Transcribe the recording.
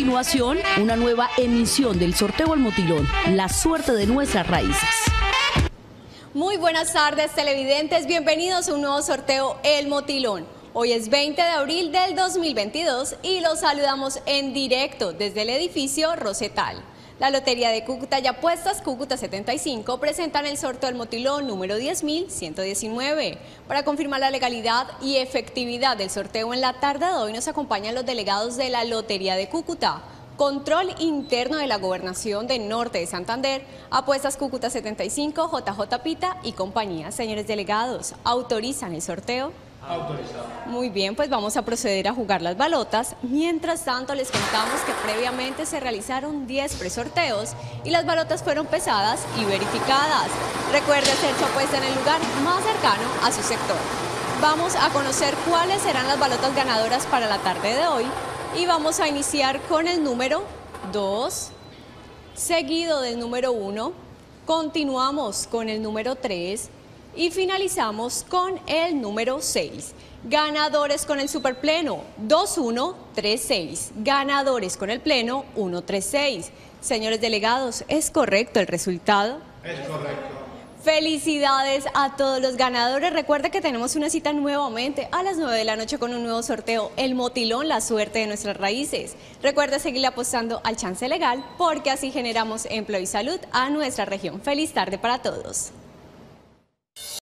continuación, una nueva emisión del sorteo El Motilón, la suerte de nuestras raíces. Muy buenas tardes, televidentes, bienvenidos a un nuevo sorteo El Motilón. Hoy es 20 de abril del 2022 y los saludamos en directo desde el edificio Rosetal. La Lotería de Cúcuta y Apuestas Cúcuta 75 presentan el sorteo del Motilón número 10.119. Para confirmar la legalidad y efectividad del sorteo en la tarde de hoy nos acompañan los delegados de la Lotería de Cúcuta, Control Interno de la Gobernación de Norte de Santander, Apuestas Cúcuta 75, JJ Pita y compañía. Señores delegados, ¿autorizan el sorteo? Autorizado. Muy bien, pues vamos a proceder a jugar las balotas. Mientras tanto, les contamos que previamente se realizaron 10 presorteos y las balotas fueron pesadas y verificadas. Recuerde hacer su apuesta en el lugar más cercano a su sector. Vamos a conocer cuáles serán las balotas ganadoras para la tarde de hoy y vamos a iniciar con el número 2, seguido del número 1, continuamos con el número 3, y finalizamos con el número 6. Ganadores con el superpleno 2136. Ganadores con el pleno 136. Señores delegados, ¿es correcto el resultado? Es correcto. Felicidades a todos los ganadores. Recuerda que tenemos una cita nuevamente a las 9 de la noche con un nuevo sorteo, El Motilón, la suerte de nuestras raíces. Recuerda seguirle apostando al chance legal porque así generamos empleo y salud a nuestra región. Feliz tarde para todos.